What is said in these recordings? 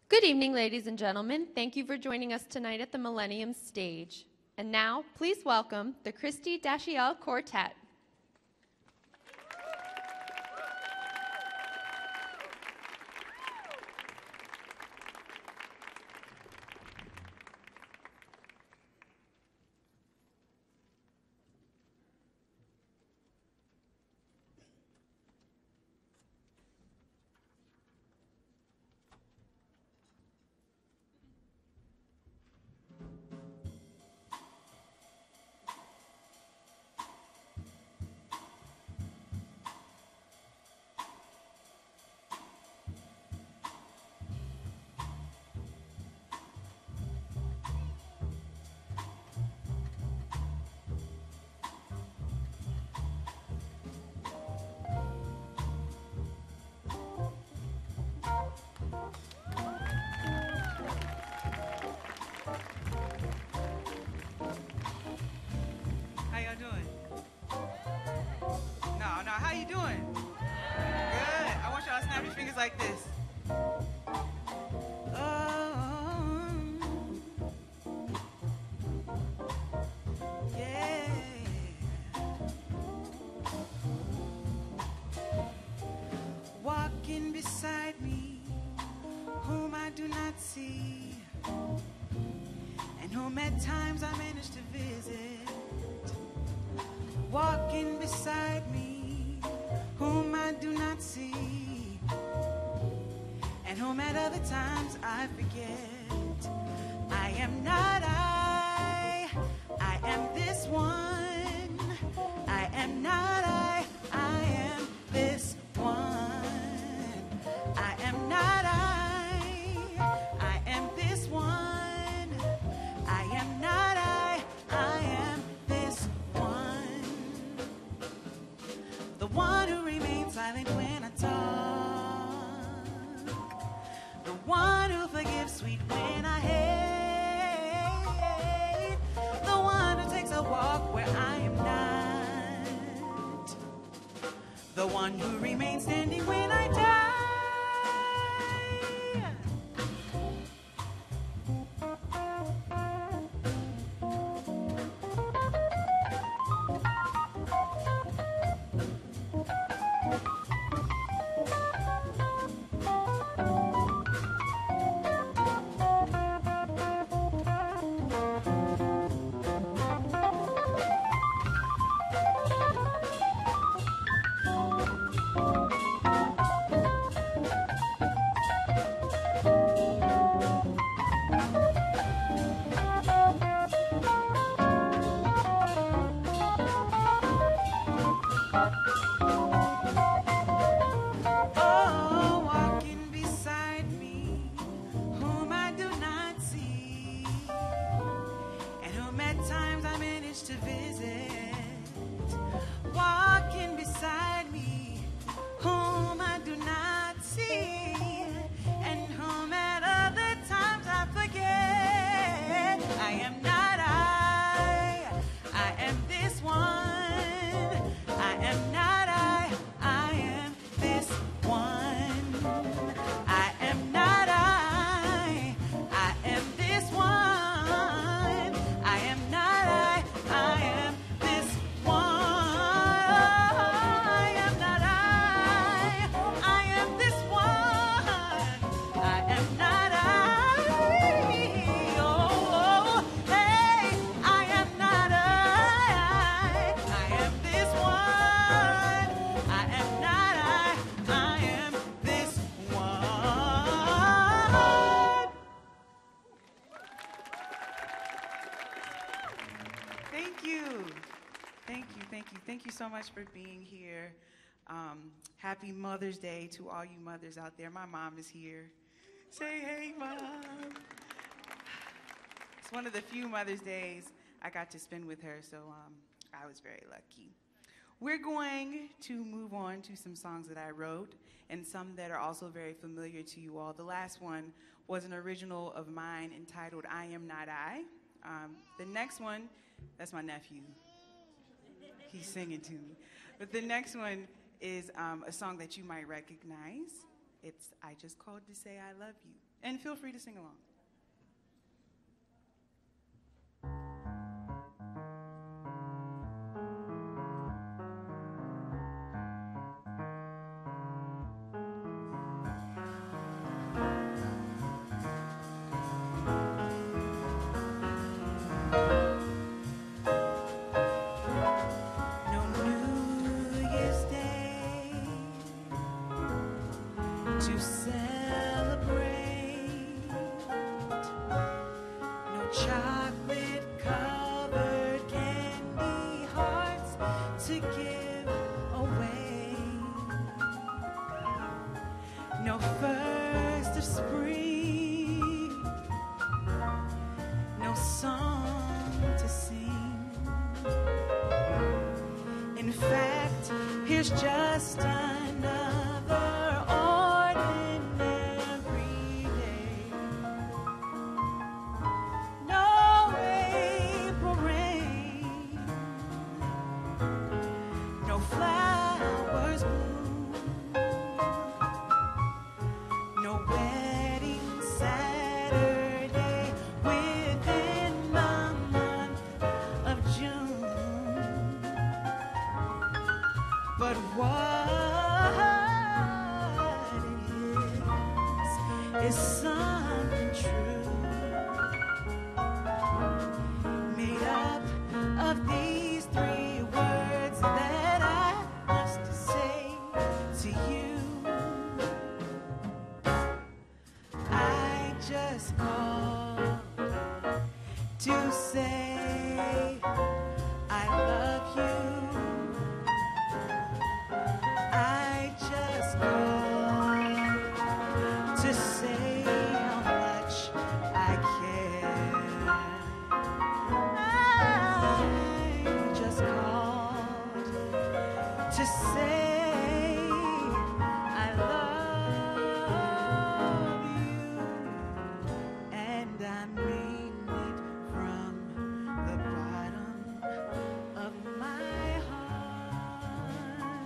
Good evening, ladies and gentlemen. Thank you for joining us tonight at the Millennium stage. And now, please welcome the Christie Dashiel Quartet. How you doing? Good. I want y'all to snap your fingers like this. Oh, yeah. Walking beside me, whom I do not see, and whom at times I manage to visit. Walking beside me, whom I do not see, and whom at other times I forget. I am not I am this one. I am not I am this one. I am not I am this one. I am not I am this one. The one who remains silent when I talk, the one who forgives sweet when I hate, the one who takes a walk where I am not, the one who remains standing when I die. Thank you so much for being here. Happy Mother's Day to all you mothers out there. My mom is here. Say hey, Mom. It's one of the few Mother's Days I got to spend with her, so I was very lucky. We're going to move on to some songs that I wrote and some that are also very familiar to you all. The last one was an original of mine entitled I Am Not I. The next one, that's my nephew. He's singing to me. But the next one is a song that you might recognize. It's I Just Called to Say I Love You. And feel free to sing along. Here's just another ordinary day. No April rain, no flowers bloom, no wedding Saturday within the month of June. But what it is something true, made up of these three words that I must say to you. I just called to say I love you. I just called to say how much I care. I just called to say I love you, and I mean it from the bottom of my heart.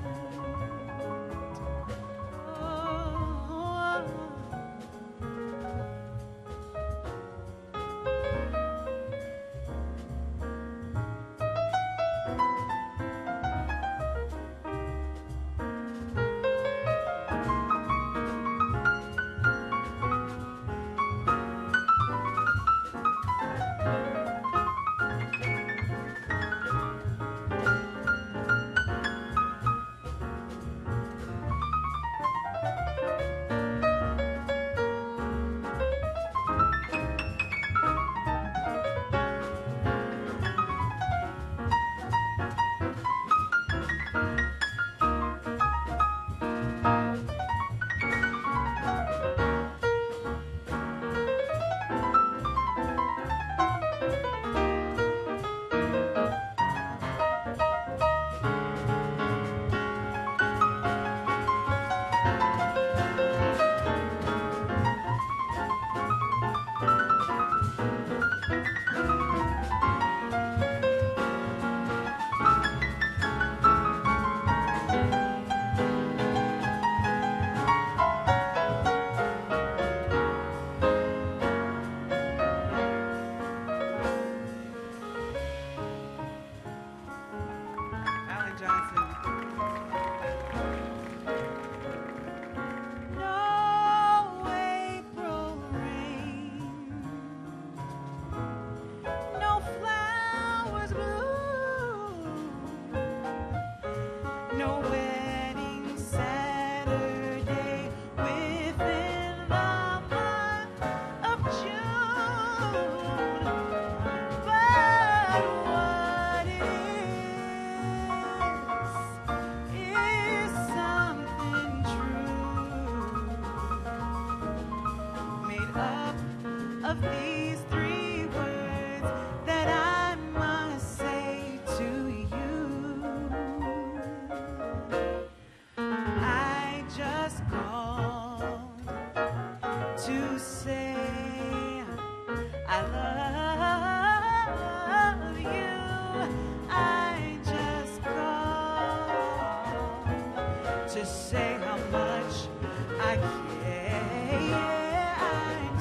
To say how much I care. I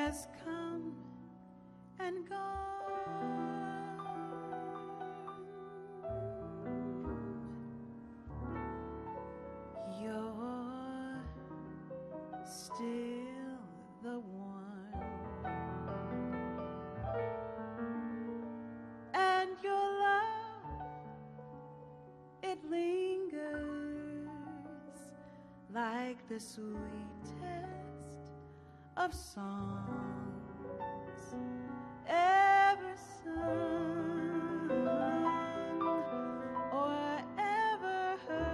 has come and gone. You're still the one, and your love, it lingers like the sweetest of songs ever sung or ever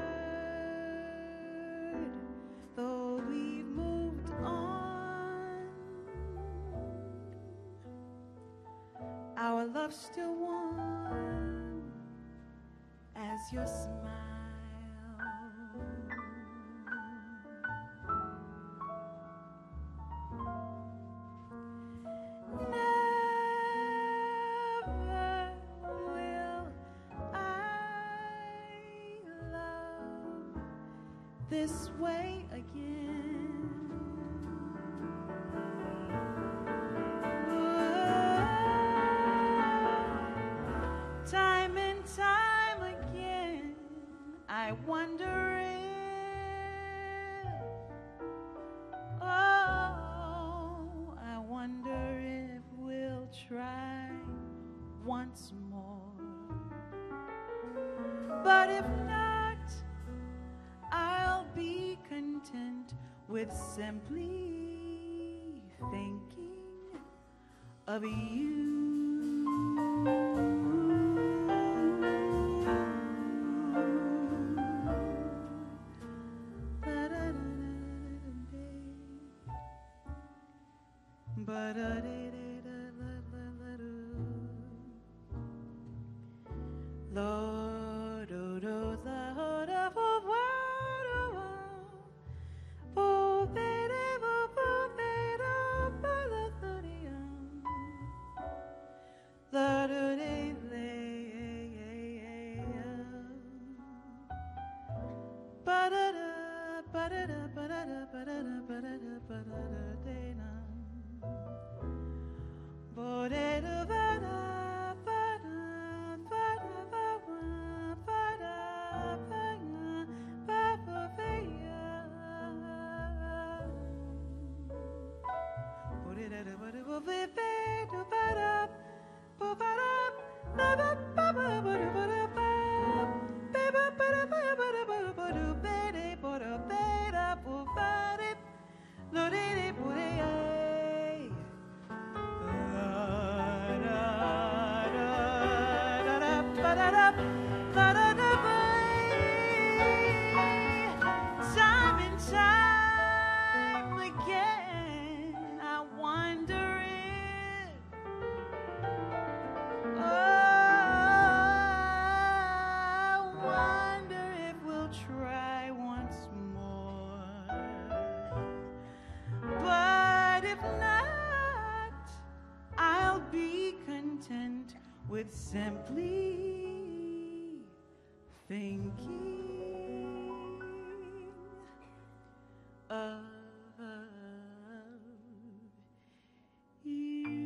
heard, though we've moved on. Our love's still warm as your smile. This way again. Time and time again, I wonder if, I wonder if we'll try once more. But if not, I'll be content with simply thinking of you. Lord, oh, Lord, time and time again, I wonder if, I wonder if we'll try once more. But if not, I'll be content with simply thinking of you.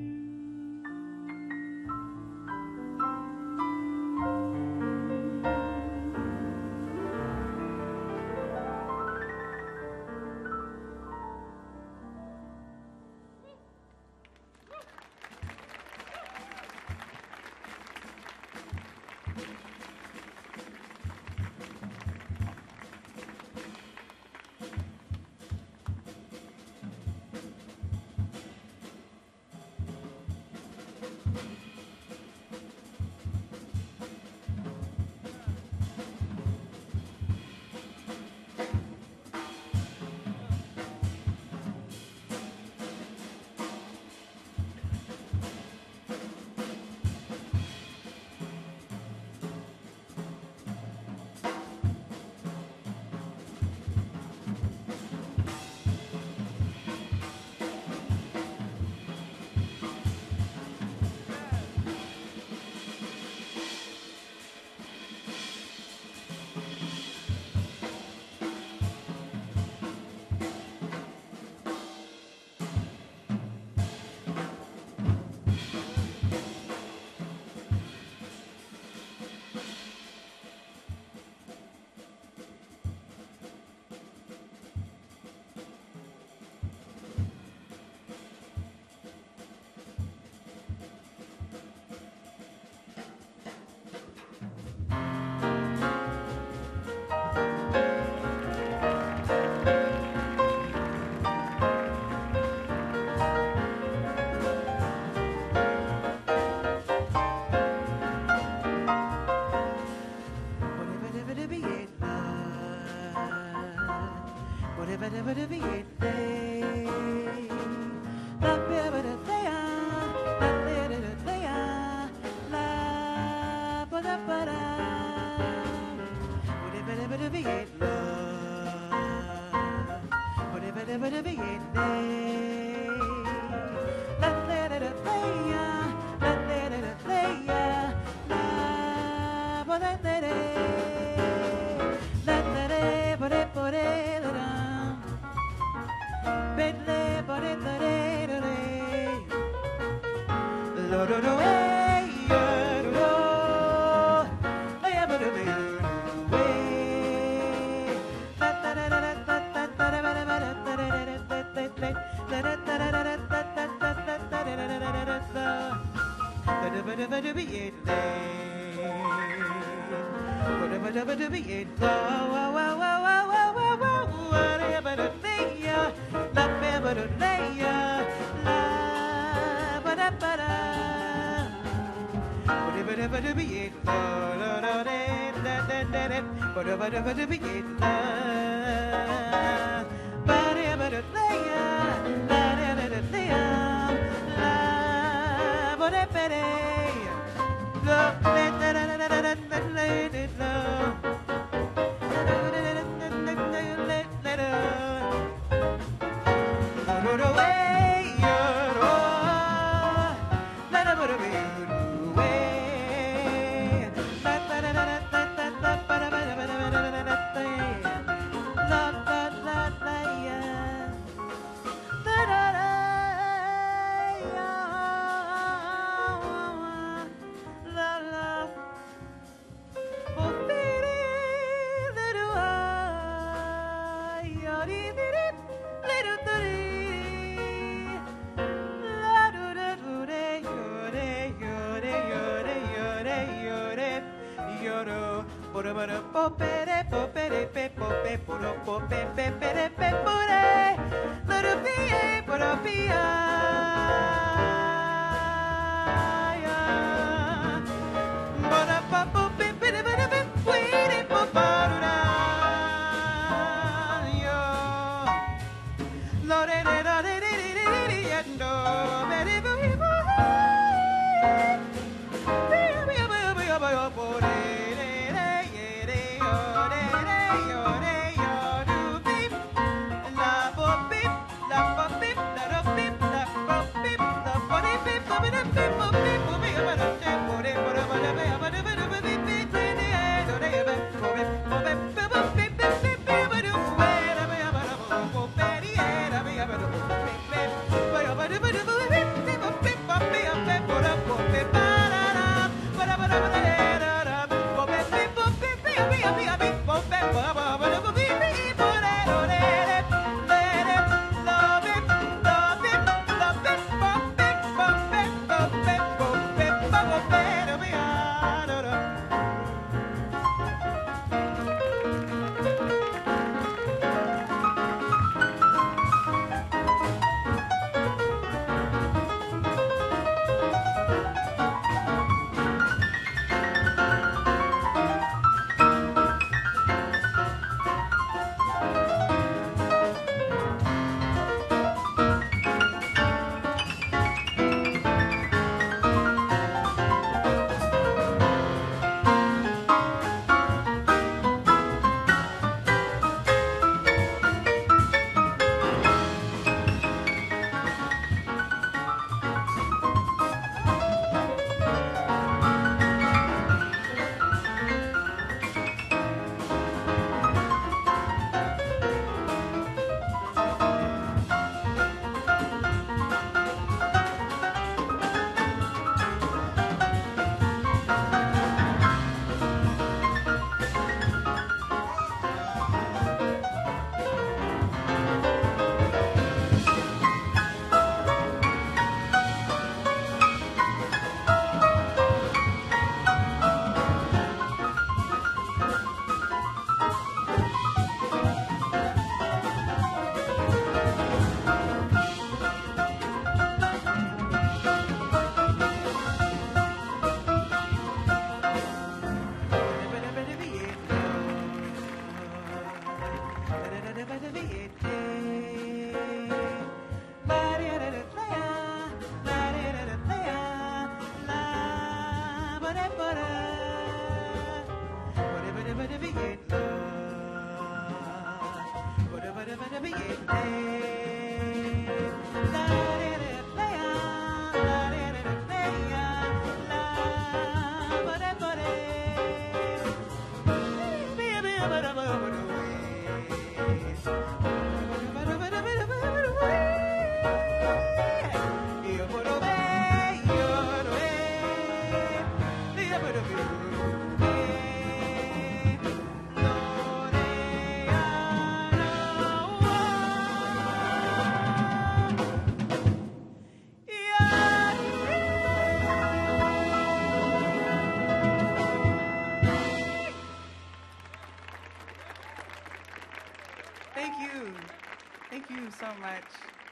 you so much.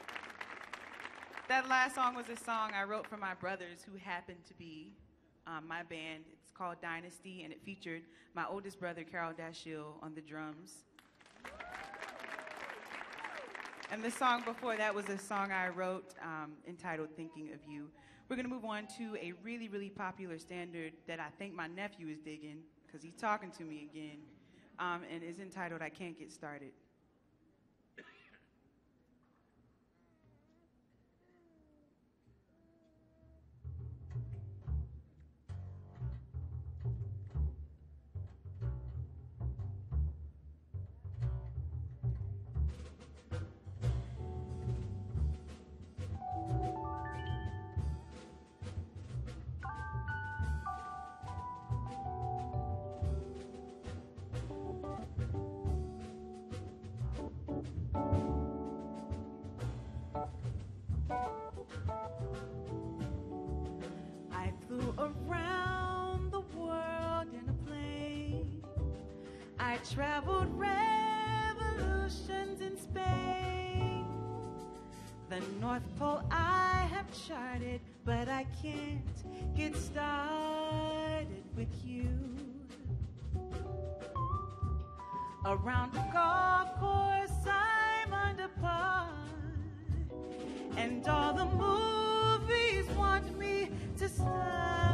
That last song was a song I wrote for my brothers who happened to be my band. It's called Dynasty, and it featured my oldest brother, Dashiel, on the drums. And the song before that was a song I wrote entitled Thinking of You. We're going to move on to a really, really popular standard that I think my nephew is digging because he's talking to me again, and is entitled I Can't Get Started. Around the world in a plane, I traveled revolutions in Spain. The North Pole I have charted, but I can't get started with you. Around the golf course I'm under par, and all the movies want me to start.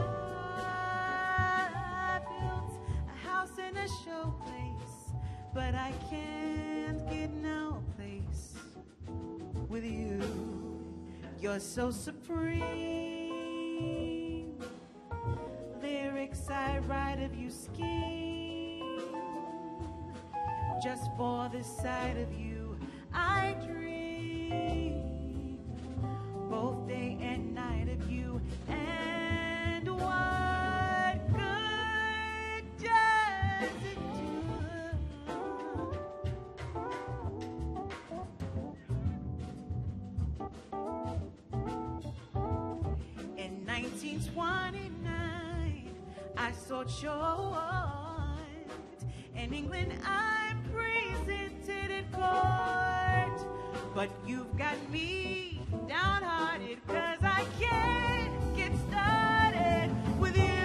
I built a house in a show place, but I can't get no place with you. You're so supreme. Lyrics I write of you scheme. Just for the sight of you I dream. Both day and night of you. And what good does it do? In 1929, I saw George. In England, I'm presented in court. But you've got me downhearted, 'cause I can't get started with you.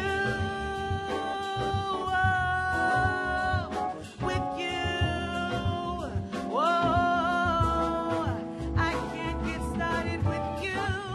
With you. Whoa, I can't get started with you.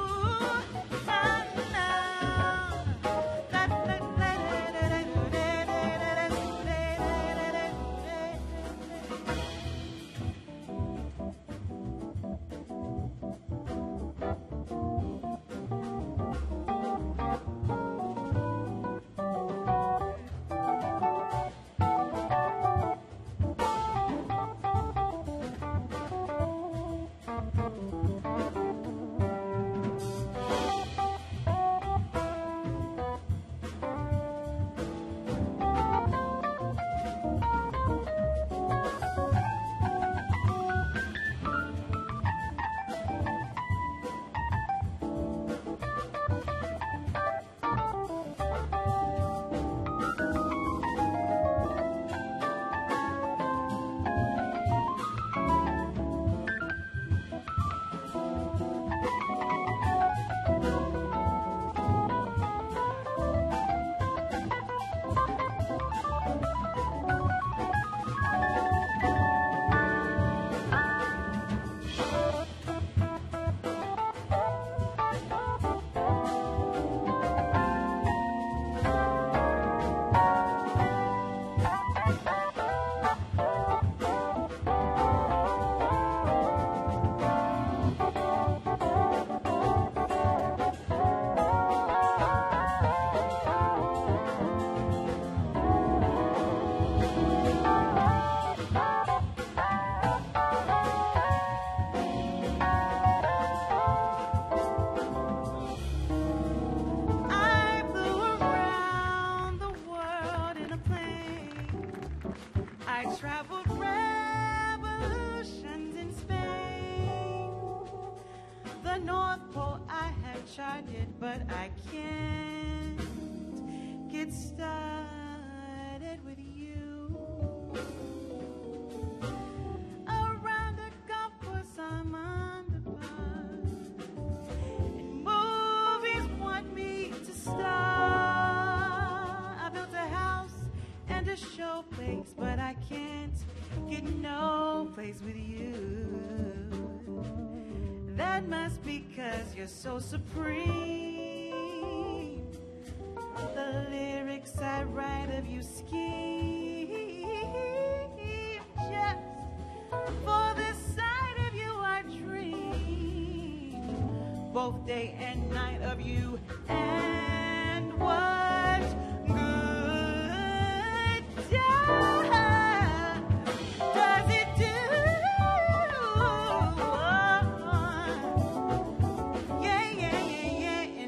Traveled revolutions in Spain. The North Pole I have charted, but I can't get started with you. Around a golf course I'm place, but I can't get no place with you. That must be 'cause you're so supreme. The lyrics I write of you scheme just for the sight of you I dream, both day and night of you. And what good does it do? Yeah, yeah, yeah, yeah. In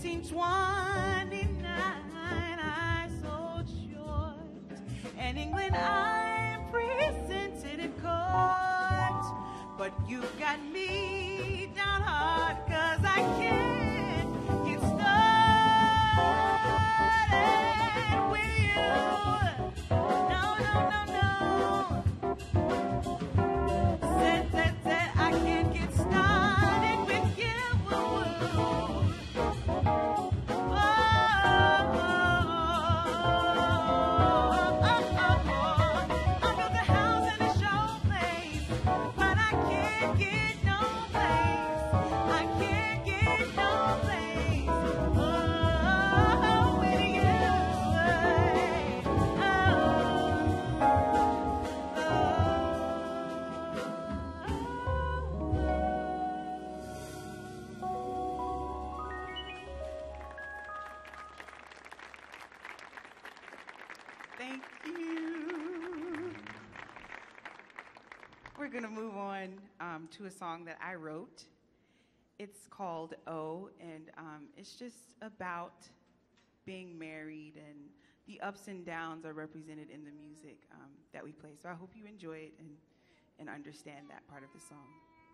1929 I sold short, and England I presented in court. But you got me down hard 'cause I can't get started with you. No, no, no, no. Said, I can't get started with you. I built a house and a showplace, but I can't get no place. I can't get no place. Oh, with you. Thank you. We're going to move on to a song that I wrote. It's called Oh, and it's just about being married, and the ups and downs are represented in the music that we play. So I hope you enjoy it and understand that part of the song.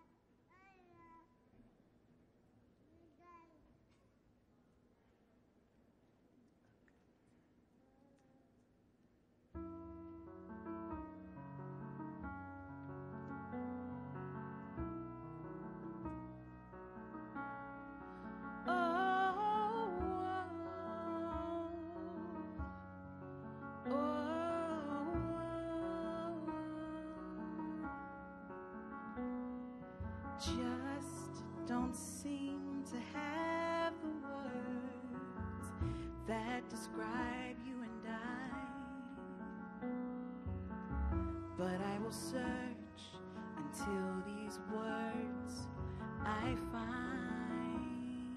Just don't seem to have the words that describe you and I. But I will search until these words I find,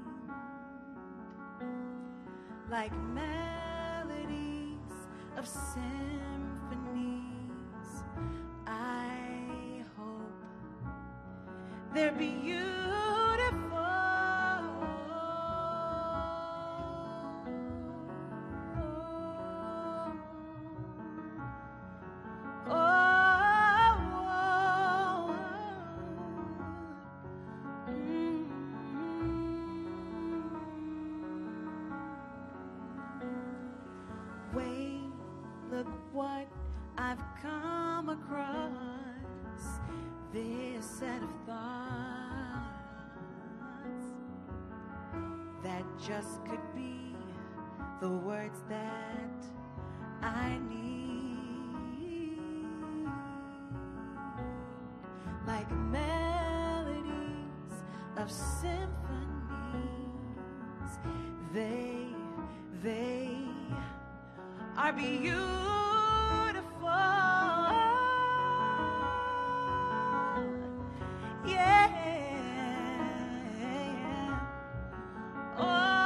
like melodies of symphonies. I hope they're beautiful. Wait, look what I've come across. This set of thoughts that just could be the words that I need, like melodies of symphonies. They are beautiful. Yeah. Oh,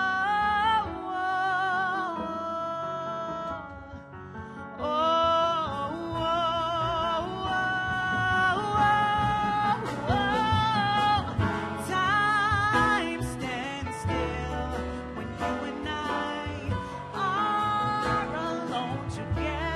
oh, time stands still when you and I are alone together.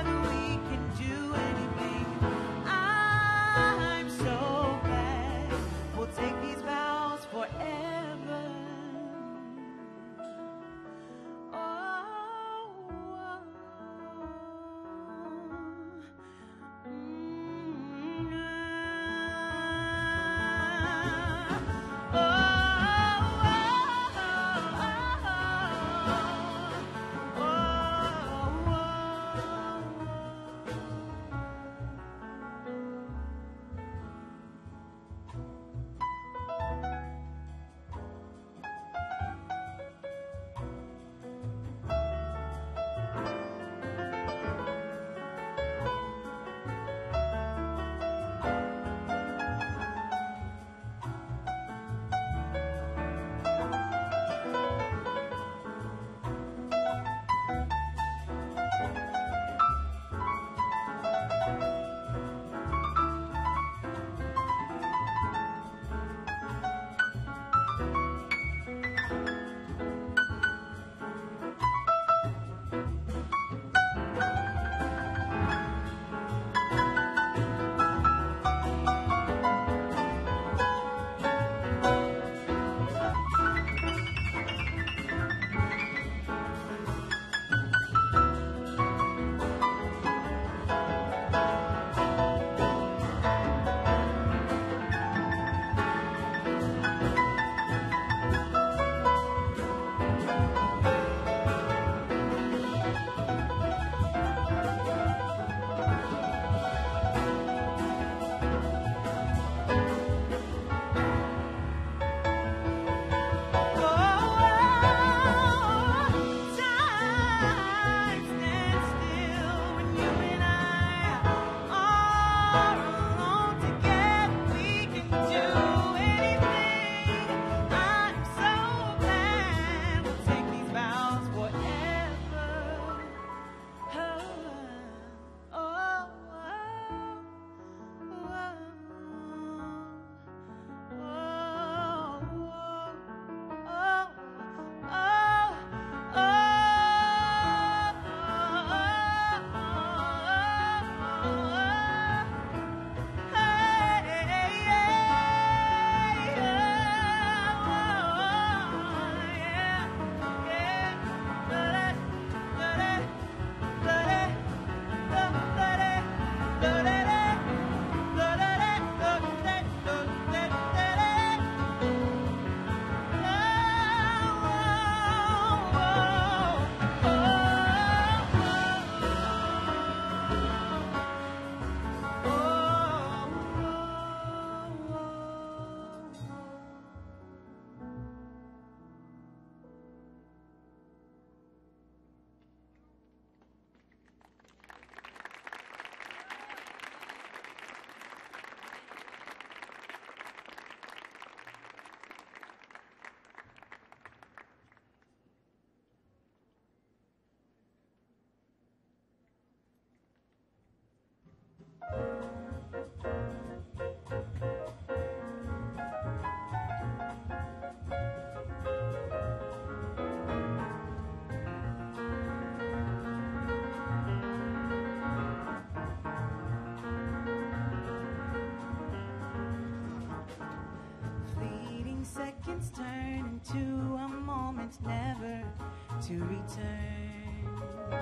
to return.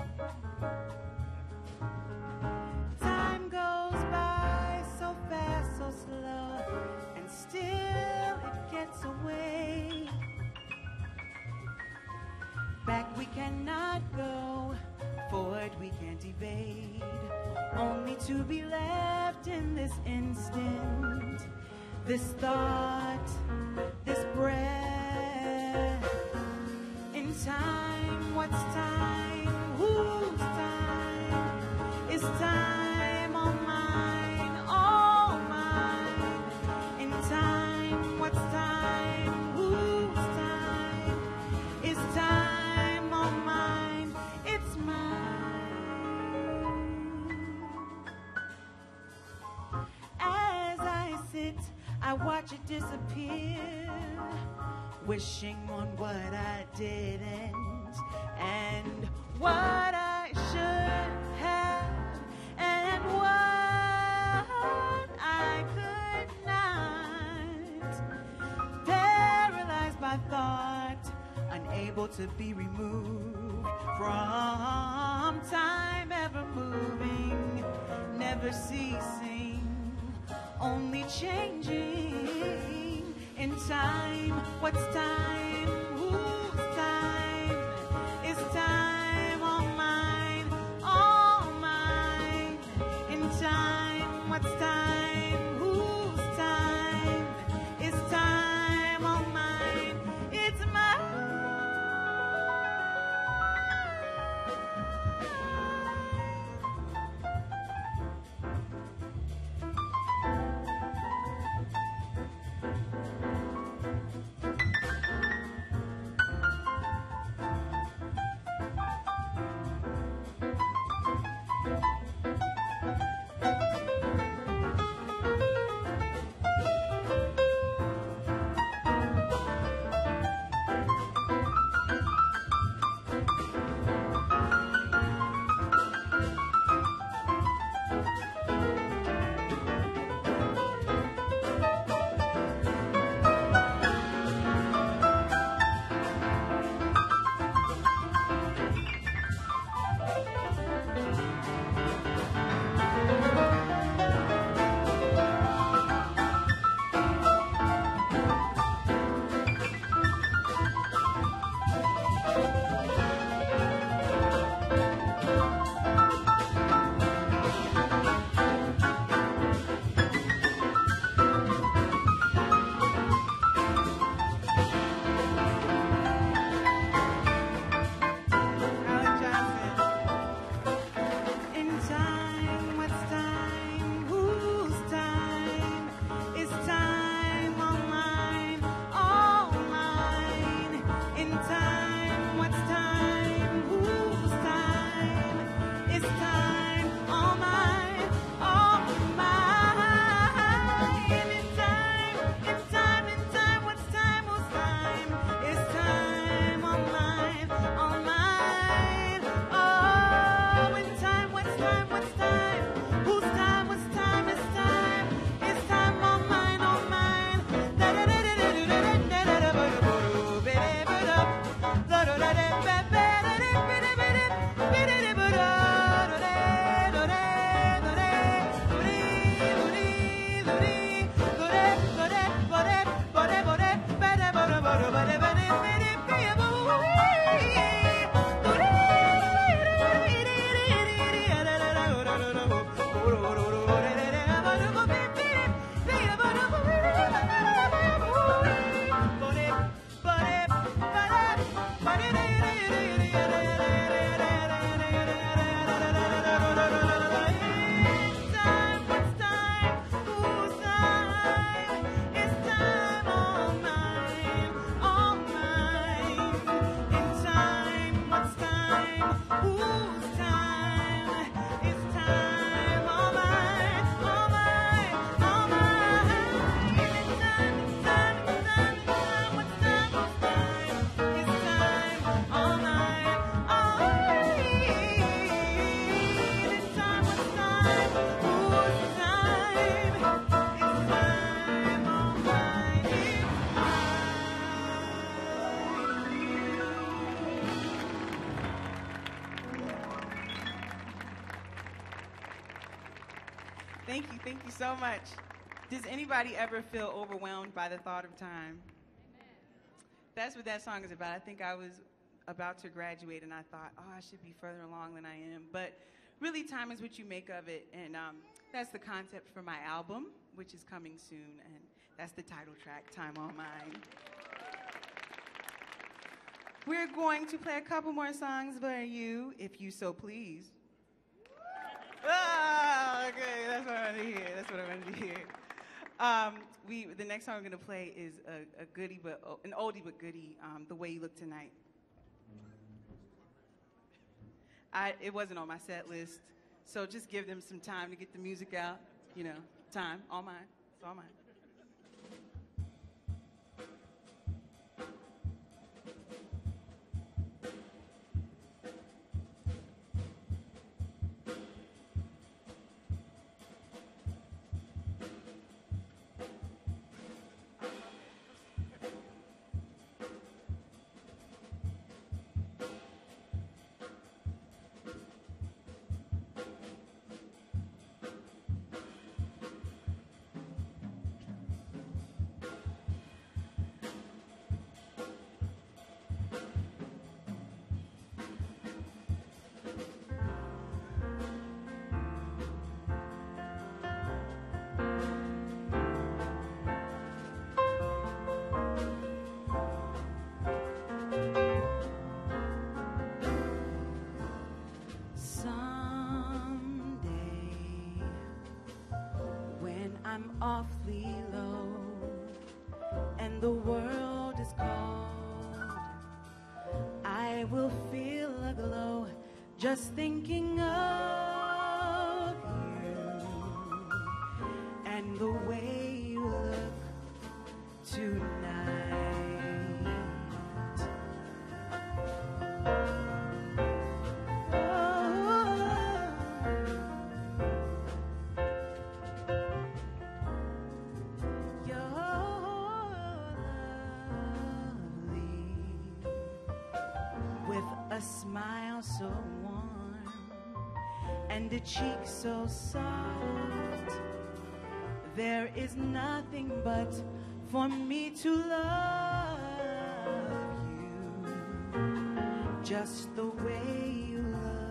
Time goes by so fast, so slow, and still it gets away. Back we cannot go, forward we can't evade, only to be left in this instant, this thought, this breath. In time, what's time? Whose time? Is time all mine, all mine? In time, what's time? Whose time? Is time all mine? It's mine. As I sit, I watch it disappear, wishing on what I didn't and what I should have and what I could not. Paralyzed by thought, unable to be removed from time, ever moving, never ceasing, only changing. In time, what's time? Whose time? Is time all mine, all mine? In time, what's time? Whose time? Is time all mine? It's mine. Thank you so much. Does anybody ever feel overwhelmed by the thought of time? Amen. That's what that song is about. I think I was about to graduate and I thought, oh, I should be further along than I am. But really, time is what you make of it. And that's the concept for my album, which is coming soon. And that's the title track, Time on Mine. We're going to play a couple more songs for you, if you so please. Ah, okay, that's what I wanted to hear. That's what I wanted to hear. The next song we're gonna play is a goodie, but an oldie but goodie. The Way You Look Tonight. It wasn't on my set list, so just give them some time to get the music out. You know, time, all mine. It's all mine. Awfully low, and the world is cold, I will feel a glow just thinking of you and the way you look tonight. A smile so warm and a cheek so soft, there is nothing but for me to love you just the way you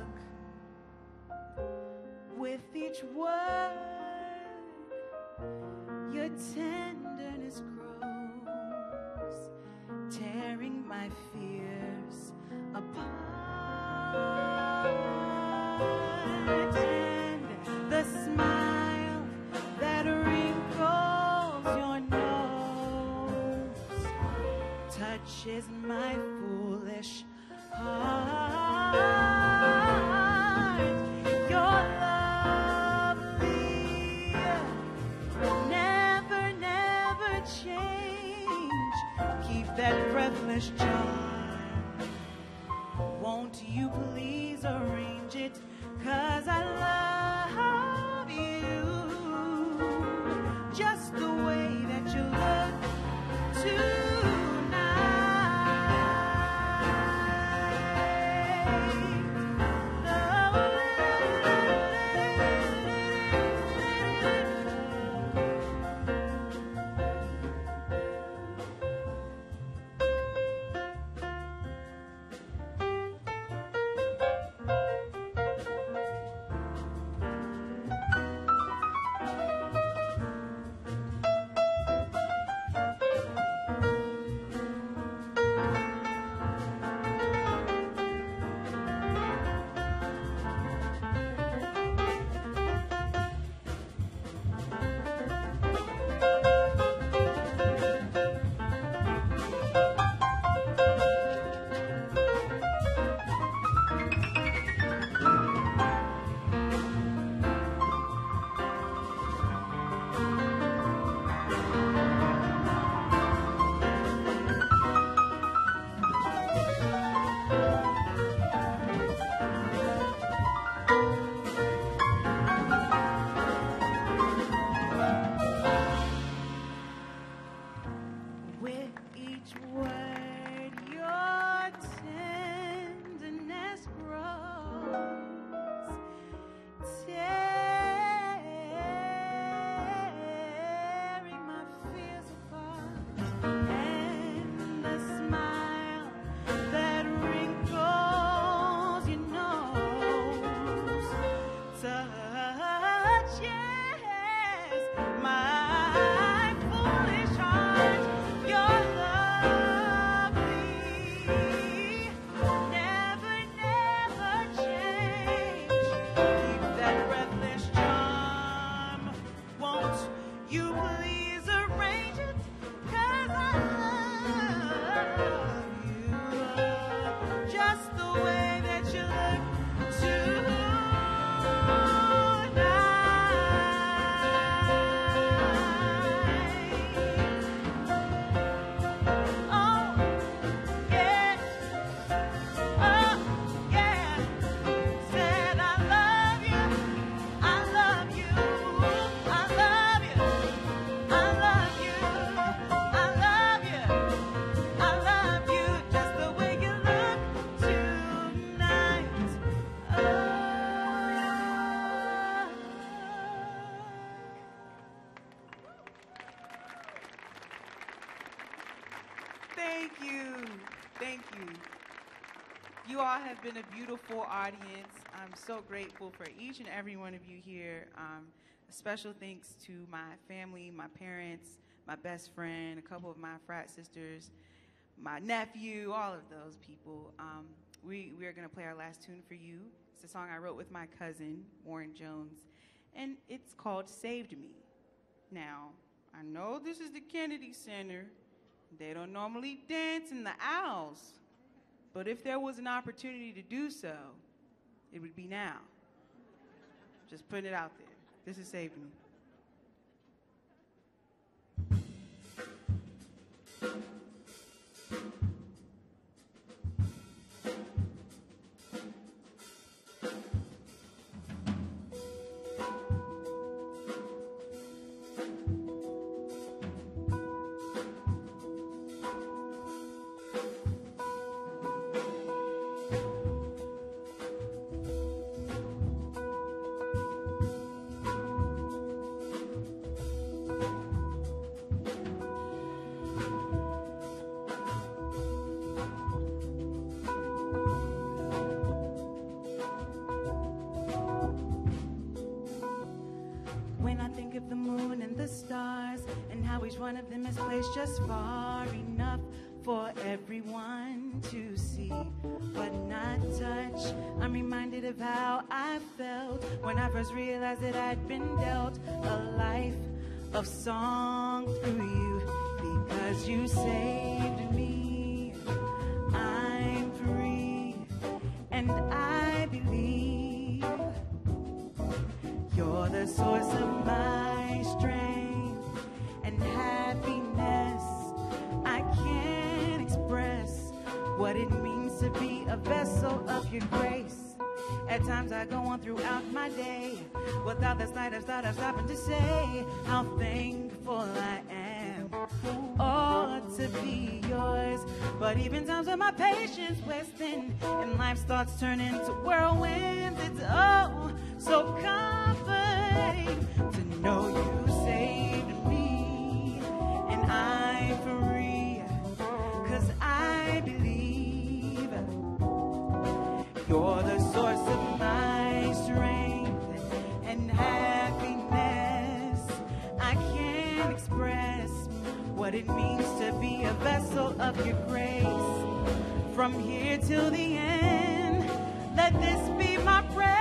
look. With each word your tenderness grows, tearing my fears apart, and the smile that wrinkles your nose touches my foolish heart. You're lovely, never, never change. Keep that breathless charm. Won't you please arrange it? 'Cause I love you just the way that you look tonight. You all have been a beautiful audience. I'm so grateful for each and every one of you here. A special thanks to my family, my parents, my best friend, a couple of my frat sisters, my nephew, all of those people. We are going to play our last tune for you. It's a song I wrote with my cousin, Warren Jones, and it's called Saved Me. Now, I know this is the Kennedy Center. They don't normally dance in the aisles. But if there was an opportunity to do so, it would be now. Just putting it out there. This is Saved Me. One of them is placed just far enough for everyone to see, but not touch. I'm reminded of how I felt when I first realized that I'd been dealt a life of song through you. Because you saved me, I'm free, and I believe you're the source of my strength and happiness. I can't express what it means to be a vessel of your grace. At times I go on throughout my day without the slightest thought of stopping to say how thankful I am, oh, to be yours. But even times when my patience wears thin and life's thoughts turn into whirlwinds, it's oh so comforting to know you saved me, and I'm free, 'cause I believe you're the source of my strength and happiness. I can't express what it means to be a vessel of your grace. From here till the end, let this be my prayer,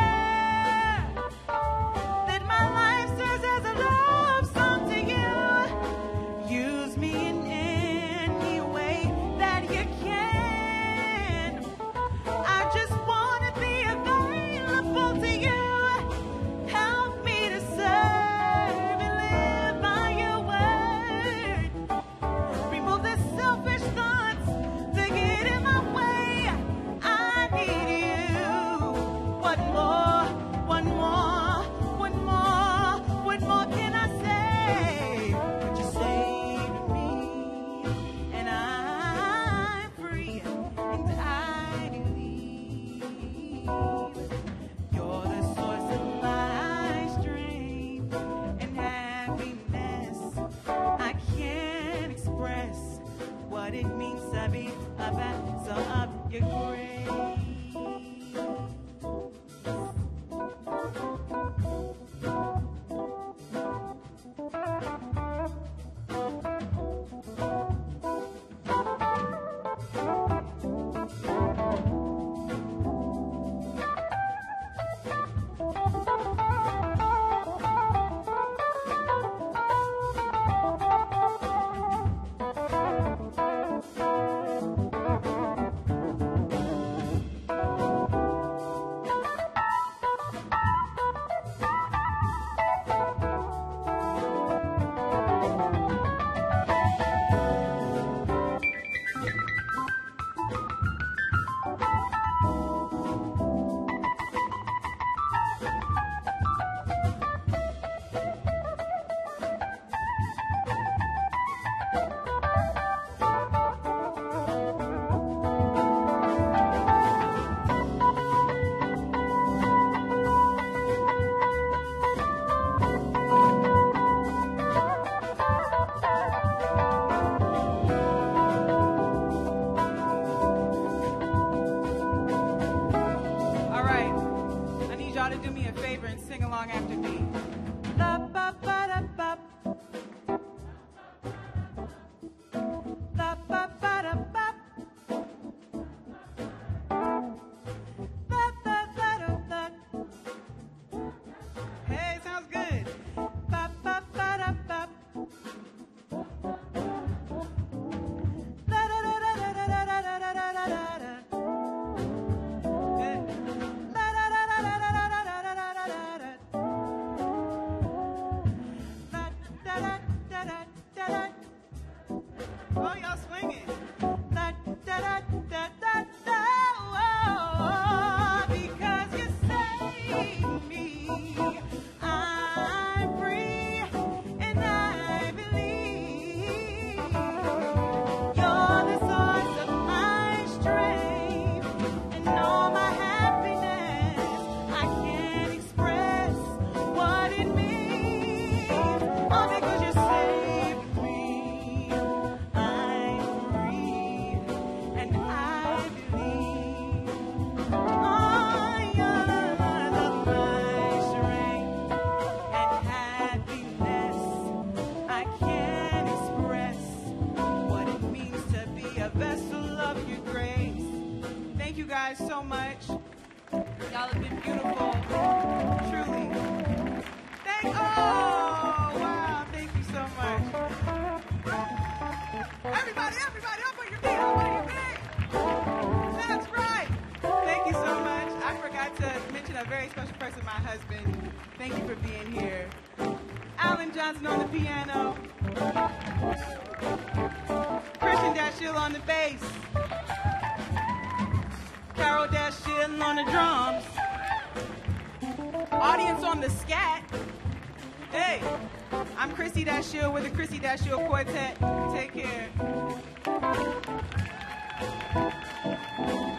that my life serves as a love song to you. Use me in any way that you can. I just want to be available to you. Help me to serve and live by your word. Remove the selfish thoughts to get in my way. I need you. to do me a favor and sing along after me. Hey, sounds good. Oh, y'all swinging. Because you saved me, I'm free, and I believe you're the source of my strength and all my happiness. I can't express what it means, all because you saved me. I'm free, and I believe. Oh, you're my strength and happiness. I can't express what it means to be a vessel of your grace. Thank you guys so much. Y'all have been beautiful, truly. Oh, wow, thank you so much. Everybody, up on your feet, up on your feet. That's right. Thank you so much. I forgot to mention a very special person, my husband. Thank you for being here. Alan Johnson on the piano. Christian Dashiel on the bass. Carol Dashiel on the drums. Audience on the scat. Hey, I'm Christie Dashiel with the Christie Dashiel Quartet. Take care.